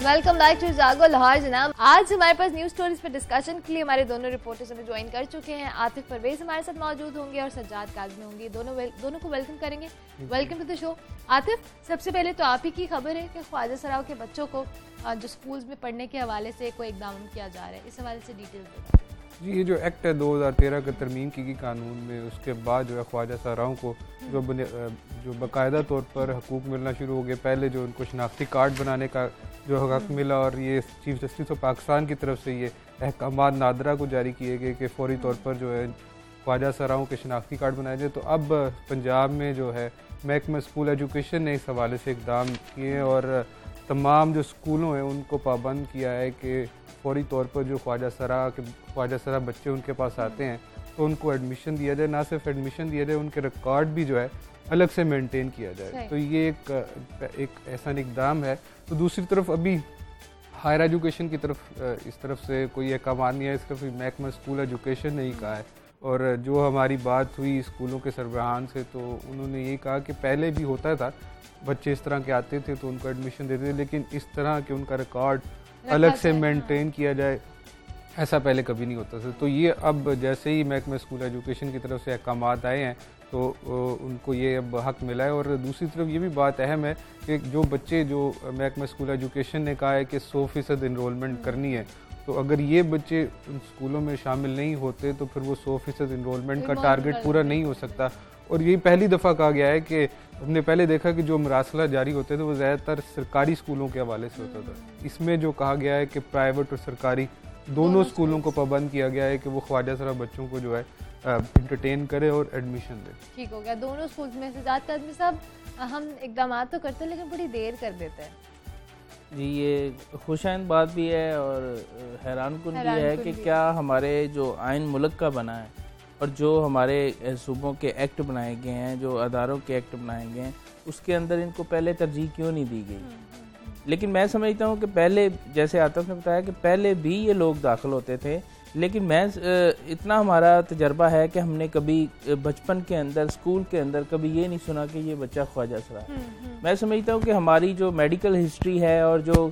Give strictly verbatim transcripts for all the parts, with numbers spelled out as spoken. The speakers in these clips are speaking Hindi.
वेलकम बैक टू जागो लाहौर जनाब। आज हमारे पास न्यूज स्टोरीज पे डिस्कशन के लिए हमारे दोनों रिपोर्टर्स हमें ज्वाइन कर चुके हैं। आतिफ परवेज हमारे साथ मौजूद होंगे और सज्जाद काज़मी होंगे। दोनों दोनों को वेलकम करेंगे। Welcome to the show. Atif, सबसे पहले तो आप ही की खबर है कि ख्वाजा सराओं के बच्चों को जो स्कूल्स में पढ़ने के हवाले से कोई इकदाम किया जा रहा है, इस हवाले से डिटेल्स बताएं। जी, ये जो एक्ट है दो हज़ार तेरह का तरमीम की गई कानून में, उसके बाद जो है ख्वाजा सराओं को जो जो बाकायदा तौर पर हकूक़ मिलना शुरू हो गए। पहले जो उनको शनाख्ती कार्ड बनाने का जो हक़ मिला और ये चीफ जस्टिस ऑफ पाकिस्तान की तरफ से ये अहकामात नादरा को जारी किए गए कि फ़ौरी तौर पर जो है ख्वाजा सराओं के शनाख्ती कार्ड बनाए जाए। तो अब पंजाब में जो है महकमा स्कूल एजुकेशन ने इस हवाले से इकदाम किए और तमाम जो स्कूलों हैं उनको पाबंद किया है कि फौरी तौर पर जो ख्वाजा सरा के ख्वाजा सरा बच्चे उनके पास आते हैं तो उनको एडमिशन दिया जाए। ना सिर्फ एडमिशन दिया जाए, उनके रिकॉर्ड भी जो है अलग से मेंटेन किया जाए। तो ये एक एक ऐसा इकदाम है। तो दूसरी तरफ अभी हायर एजुकेशन की तरफ इस तरफ से कोई अहकाम नहीं है, इसका महकमा स्कूल एजुकेशन ने ही कहा है। और जो हमारी बात हुई स्कूलों के सरबराहान से तो उन्होंने ये कहा कि पहले भी होता था, बच्चे इस तरह के आते थे तो उनको एडमिशन देते थे, लेकिन इस तरह के उनका रिकॉर्ड अलग से मेंटेन किया जाए ऐसा पहले कभी नहीं होता था। तो ये अब जैसे ही महकमा स्कूल एजुकेशन की तरफ से अहकामात आए हैं तो उनको ये अब हक मिला है। और दूसरी तरफ ये भी बात अहम है कि जो बच्चे जो महकमा स्कूल एजुकेशन ने कहा है कि सौ फीसद इनरोलमेंट करनी है, तो अगर ये बच्चे उन स्कूलों में शामिल नहीं होते तो फिर वो सौ फीसद इनरोलमेंट का टारगेट पूरा नहीं हो सकता। और यही पहली दफ़ा कहा गया है कि हमने पहले देखा कि जो मरासला जारी होते थे वो ज़्यादातर सरकारी स्कूलों के हवाले से होता था। इसमें जो कहा गया है कि प्राइवेट और सरकारी दोनों स्कूलों को पाबंद किया गया है कि वो ख्वाजा सरा बच्चों को जो है इंटरटेन करे और एडमिशन दे। ठीक हो गया, दोनों स्कूल्स में सज्जाद काज़मी साहब, हम इकदाम तो करते हैं लेकिन बड़ी देर कर देते हैं। जी, ये खुशाइन बात भी है और हैरान कुन भी है कि क्या हमारे जो आइन मुल्क का बना है और जो हमारे सूबों के एक्ट बनाए गए हैं, जो अदारों के एक्ट बनाए गए हैं, उसके अंदर इनको पहले तरजीह क्यों नहीं दी गई। लेकिन मैं समझता हूँ कि पहले, जैसे आतिफ ने बताया कि पहले भी ये लोग दाखिल होते थे, लेकिन मैं इतना हमारा तजर्बा है कि हमने कभी बचपन के अंदर स्कूल के अंदर कभी ये नहीं सुना कि ये बच्चा ख्वाजा सरा है। मैं समझता हूँ कि हमारी जो मेडिकल हिस्ट्री है और जो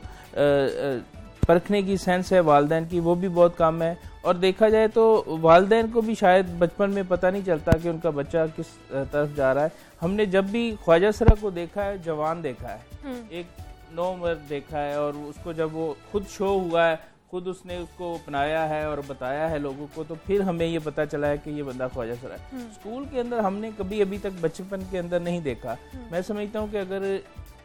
परखने की सेंस है वालिदैन की, वो भी बहुत कम है। और देखा जाए तो वालिदैन को भी शायद बचपन में पता नहीं चलता कि उनका बच्चा किस तरफ जा रहा है। हमने जब भी ख्वाजा सरा को देखा है, जवान देखा है, एक नौ उम्र देखा है, और उसको जब वो खुद शो हुआ है, खुद उसने उसको अपनाया है और बताया है लोगों को, तो फिर हमें ये पता चला है कि ये बंदा ख्वाजा सरा है। स्कूल के अंदर हमने कभी अभी तक बचपन के अंदर नहीं देखा। मैं समझता हूँ कि अगर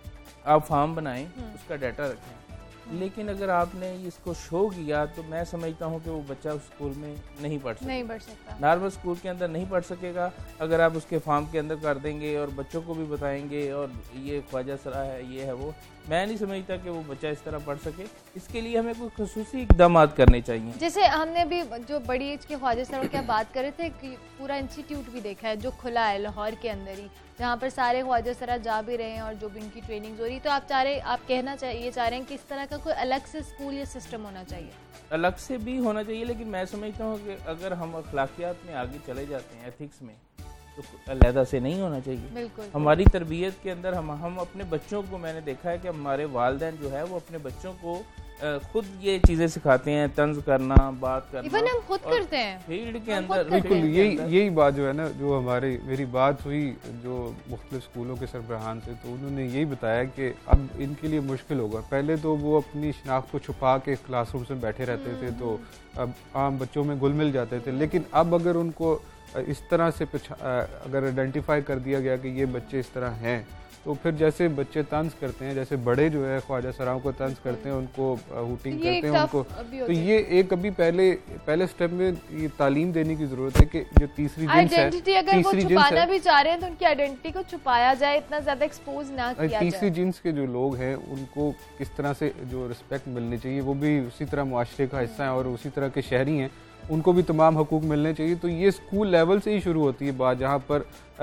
आप फार्म बनाएं, उसका डाटा रखें, लेकिन अगर आपने इसको शो किया तो मैं समझता हूँ कि वो बच्चा उस स्कूल में नहीं पढ़ सकता, नहीं पढ़ सकता, नॉर्मल स्कूल के अंदर नहीं पढ़ सकेगा। अगर आप उसके फार्म के अंदर कर देंगे और बच्चों को भी बताएंगे और ये ख्वाजा सरा है, ये है वो, मैं नहीं समझता कि वो बच्चा इस तरह पढ़ सके। इसके लिए हमें कोई खुसूसी इक़दाम करने चाहिए। जैसे हमने भी जो बड़ी एज के ख्वाजा सरा की बात करे थे, पूरा इंस्टीट्यूट भी देखा है जो खुला है लाहौर के अंदर ही, जहाँ पर सारे ख्वाजा सरा जा भी रहे हैं और जो भी इनकी ट्रेनिंग हो रही है। तो आप चाह रहे आप कहना चाहिए चाह रहे हैं कि इस तरह का कोई अलग से स्कूल या सिस्टम होना चाहिए? अलग से भी होना चाहिए, लेकिन मैं समझता हूँ कि अगर हम अखलाकियात में आगे चले जाते हैं, एथिक्स में, तो अलहदा से नहीं होना चाहिए। बिल्कुल। हमारी तरबियत के अंदर हम हम अपने बच्चों को, मैंने देखा है कि हमारे वालिदैन जो है वो अपने बच्चों को खुद ये चीज़ें सिखाते हैं, तंज करना, बात करना, इवन हम खुद करते हैं फील्ड के अंदर। बिल्कुल, यही यही बात जो है ना, जो हमारी मेरी बात हुई जो मुख्तलिफ स्कूलों के सरबराहान से, तो उन्होंने यही बताया कि अब इनके लिए मुश्किल होगा। पहले तो वो अपनी शनाख्त को छुपा के क्लासरूम में बैठे रहते थे, तो अब आम बच्चों में घुल मिल जाते थे। लेकिन अब अगर उनको इस तरह से अगर आइडेंटिफाई कर दिया गया कि ये बच्चे इस तरह हैं, तो फिर जैसे बच्चे तंज करते हैं, जैसे बड़े जो है ख्वाजा सराओं को तंज करते हैं, उनको हुटिंग करते हैं उनको, तो ये एक अभी पहले पहले स्टेप में ये तालीम देने की जरूरत है कि जो तीसरी जिन्स है, तीसरी छुपाना भी चाह रहे हैं तो उनकी आइडेंटिटी को छुपाया जाए, इतना ज्यादा एक्सपोज ना किया जाए। तीसरी जिन्स के जो लोग हैं उनको किस तरह से जो रिस्पेक्ट मिलनी चाहिए, वो भी उसी तरह मुआशरे का हिस्सा है और उसी तरह के शहरी हैं, उनको भी तमाम हकूक़ मिलने चाहिए। तो ये स्कूल लेवल से ही शुरू होती है बात, जहाँ पर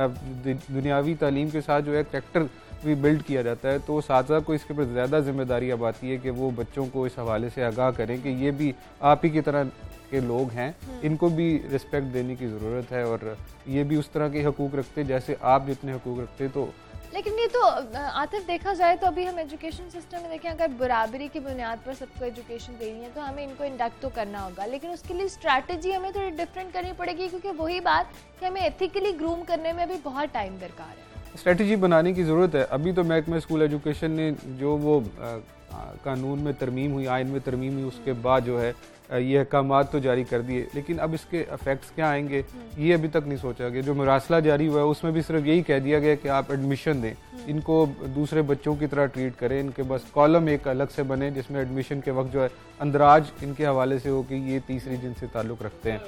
दुनियावी तालीम के साथ जो है करैक्टर भी बिल्ड किया जाता है। तो साथी को इसके ऊपर ज़्यादा जिम्मेदारी अब आती है कि वो बच्चों को इस हवाले से आगाह करें कि ये भी आप ही की तरह के लोग हैं, इनको भी रिस्पेक्ट देने की ज़रूरत है और ये भी उस तरह के हकूक़ रखते जैसे आप जितने हकूक़ रखते। तो लेकिन ये तो आतिफ देखा जाए तो अभी हम एजुकेशन सिस्टम में देखें, अगर बराबरी की बुनियाद पर सबको एजुकेशन देनी है तो हमें इनको इंडक्ट तो करना होगा, लेकिन उसके लिए स्ट्रैटेजी हमें थोड़ी डिफरेंट करनी पड़ेगी, क्योंकि वही बात कि हमें एथिकली ग्रूम करने में अभी बहुत टाइम दरकार है। स्ट्रैटेजी बनाने की ज़रूरत है। अभी तो महकमा स्कूल एजुकेशन ने जो वो आ, कानून में तरमीम हुई, आइन में तरमीम हुई, उसके बाद जो है ये अहकामात तो जारी कर दिए, लेकिन अब इसके इफेक्ट्स क्या आएंगे ये अभी तक नहीं सोचा गया। जो मरासला जारी हुआ है उसमें भी सिर्फ यही कह दिया गया कि आप एडमिशन दें, इनको दूसरे बच्चों की तरह ट्रीट करें, इनके बस कॉलम एक अलग से बने जिसमें एडमिशन के वक्त जो है अंदराज इनके हवाले से हो कि ये तीसरी जिनसे ताल्लुक़ रखते हैं।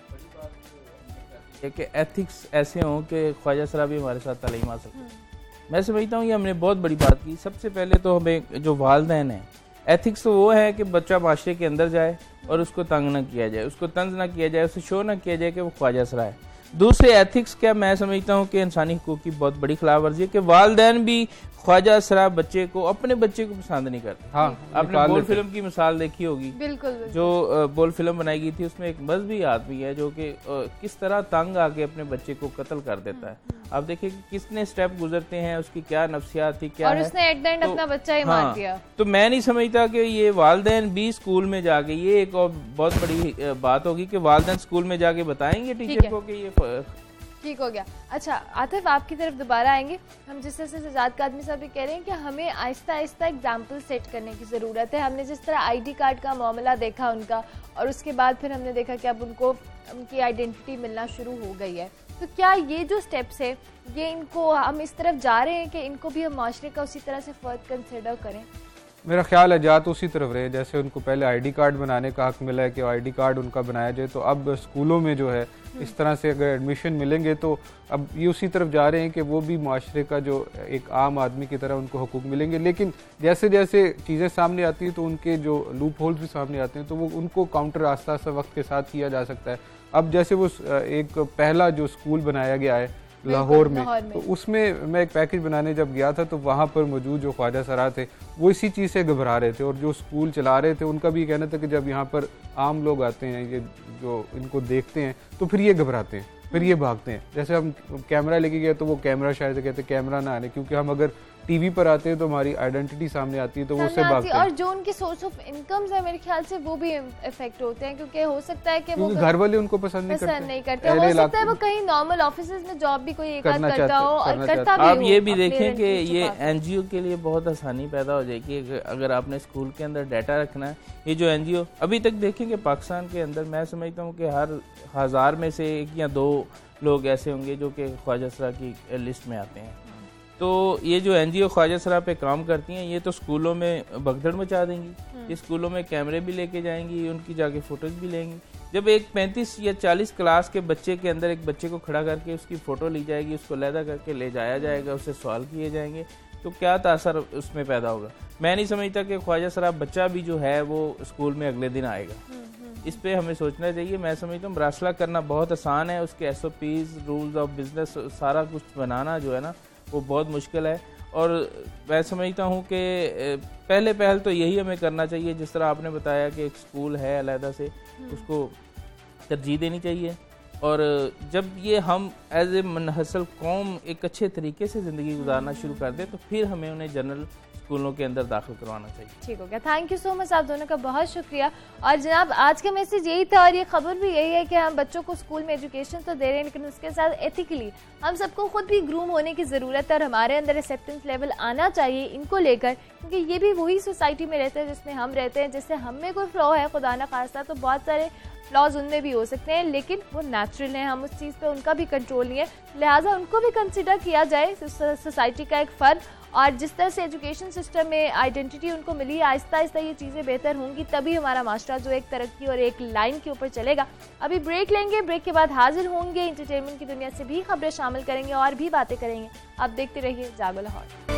कि एथिक्स ऐसे हों कि ख्वाजा सरा भी हमारे साथ तालीम आ सके। मैं समझता हूँ ये हमने बहुत बड़ी बात की। सबसे पहले तो हमें जो वालिदैन हैं, एथिक्स तो वो है कि बच्चा माशरे के अंदर जाए और उसको तंग ना किया जाए, उसको तंज ना किया जाए, उसे शो ना किया जाए कि वो ख्वाजा सरा है। दूसरे एथिक्स क्या मैं समझता हूँ कि इंसानी हुकूक की बहुत बड़ी खिलाफ वर्जी है कि वालिदैन भी ख्वाजा सरा बच्चे को, अपने बच्चे को पसंद नहीं करते। हाँ, आपने बोल फिल्म की मिसाल देखी होगी, बिल्कुल जो बोल फिल्म बनाई गई थी, उसमें एक मजहबी आदमी है जो कि किस तरह तंग आके अपने बच्चे को कत्ल कर देता है। आप देखिए कि कितने स्टेप गुजरते हैं, उसकी क्या नफ्सियात थी, क्या और है, उसने एट द एंड तो, अपना बच्चा ही हाँ, मार दिया। तो मैं नहीं समझता कि ये वालिदैन भी स्कूल में जाके, ये एक और बहुत बड़ी बात होगी कि वालिदैन स्कूल में जाके बताएंगे टीचर को कि ये ठीक हो गया। अच्छा आतिफ, आपकी तरफ दोबारा आएंगे। हम जिस तरह से सजाद कादमी साहब भी कह रहे हैं कि हमें आहिस्ता आहिस्ता एग्जाम्पल सेट करने की ज़रूरत है। हमने जिस तरह आईडी कार्ड का मामला देखा उनका, और उसके बाद फिर हमने देखा कि अब उनको उनकी आइडेंटिटी मिलना शुरू हो गई है, तो क्या ये जो स्टेप्स है ये इनको हम इस तरफ जा रहे हैं कि इनको भी हम माशरे का उसी तरह से फर्द कंसिडर करें? मेरा ख्याल है जा तो उसी तरफ रहे, जैसे उनको पहले आईडी कार्ड बनाने का हक मिला है कि आईडी कार्ड उनका बनाया जाए, तो अब स्कूलों में जो है इस तरह से अगर एडमिशन मिलेंगे तो अब ये उसी तरफ जा रहे हैं कि वो भी माशरे का जो एक आम आदमी की तरह उनको हुकूक मिलेंगे। लेकिन जैसे जैसे चीज़ें सामने आती हैं तो उनके जो लूप होल्स भी सामने आते हैं, तो वो उनको काउंटर आस्ता आस्ता वक्त के साथ किया जा सकता है। अब जैसे वो एक पहला जो स्कूल बनाया गया है लाहौर में, में, तो उसमें मैं एक पैकेज बनाने जब गया था तो वहाँ पर मौजूद जो ख्वाजा सरा थे वो इसी चीज़ से घबरा रहे थे, और जो स्कूल चला रहे थे उनका भी कहना था कि जब यहाँ पर आम लोग आते हैं, ये जो इनको देखते हैं तो फिर ये घबराते हैं, फिर ये भागते हैं। जैसे हम कैमरा लेके गए तो वो कैमरा शायद कहते कैमरा ना आने, क्योंकि हम अगर टीवी पर आते हैं तो हमारी आइडेंटिटी सामने आती है तो वो उससे भागते हैं। और जो उनके सोर्स ऑफ इनकम्स है मेरे ख्याल से वो भी इफेक्ट होते हैं, क्योंकि हो सकता है कि वो घर वाले उनको पसंद नहीं करते, नहीं करते। हो सकता है वो कहीं नॉर्मल ऑफिसेज में जॉब भी कोई एक आध करता हो और करता भी आप हो। ये भी देखें कि ये एनजीओ के लिए बहुत आसानी पैदा हो जाएगी अगर आपने स्कूल के अंदर डाटा रखना है। ये जो एनजीओ अभी तक देखें कि पाकिस्तान के अंदर मैं समझता हूँ कि हर हजार में से एक या दो लोग ऐसे होंगे जो कि ख्वाजा सरा की लिस्ट में आते हैं। तो ये जो एनजीओ ख्वाजा सरा पे काम करती हैं, ये तो स्कूलों में भगदड़ मचा देंगी, ये स्कूलों में कैमरे भी लेके जाएंगी, उनकी जाके फोटोज भी लेंगी। जब एक पैंतीस या चालीस क्लास के बच्चे के अंदर एक बच्चे को खड़ा करके उसकी फ़ोटो ली जाएगी, उसको लैदा करके ले जाया जाएगा, उससे सवाल किए जाएंगे, तो क्या तासर उसमें पैदा होगा? मैं नहीं समझता कि ख्वाजा सरा बच्चा भी जो है वो स्कूल में अगले दिन आएगा। इस पे हमें सोचना चाहिए। मैं समझता हूँ मरासला करना बहुत आसान है, उसके S O Ps, rules of business, सारा कुछ बनाना जो है ना वो बहुत मुश्किल है। और मैं समझता हूँ कि पहले पहल तो यही हमें करना चाहिए, जिस तरह आपने बताया कि एक स्कूल है अलहदा से, उसको तरजीह देनी चाहिए। और जब ये हम एज ए मुनहसल कौम एक अच्छे तरीके से ज़िंदगी गुजारना शुरू कर दें तो फिर हमें उन्हें जनरल स्कूलों के अंदर दाखिल करवाना चाहिए। ठीक हो गया, थैंक यू सो मच, आप दोनों का बहुत शुक्रिया। और जनाब आज का मैसेज यही था और ये खबर भी यही है कि हम बच्चों को स्कूल में एजुकेशन तो दे रहे हैं, लेकिन उसके साथ एथिकली हम सबको खुद भी ग्रूम होने की ज़रूरत है और हमारे अंदर एक्सेप्टेंस लेवल आना चाहिए इनको लेकर, क्योंकि ये भी वही सोसाइटी में रहते हैं जिसमें हम रहते हैं। जैसे हम में कोई फ्लॉ है खुदा ना खास्ता, तो बहुत सारे फ्लॉज उनमें भी हो सकते हैं, लेकिन वो नेचुरल हैं, हम उस चीज़ पे उनका भी कंट्रोल नहीं है, लिहाजा उनको भी कंसिडर किया जाए सोसाइटी का एक फ़र्द। और जिस तरह से एजुकेशन सिस्टम में आइडेंटिटी उनको मिली, आहिस्ता आहिस्ता ये चीज़ें बेहतर होंगी, तभी हमारा माशरा जो एक तरक्की और एक लाइन के ऊपर चलेगा। अभी ब्रेक लेंगे, ब्रेक के बाद हाजिर होंगे, इंटरटेनमेंट की दुनिया से भी खबरें शामिल करेंगे और भी बातें करेंगे। आप देखते रहिए जागो लाहौर।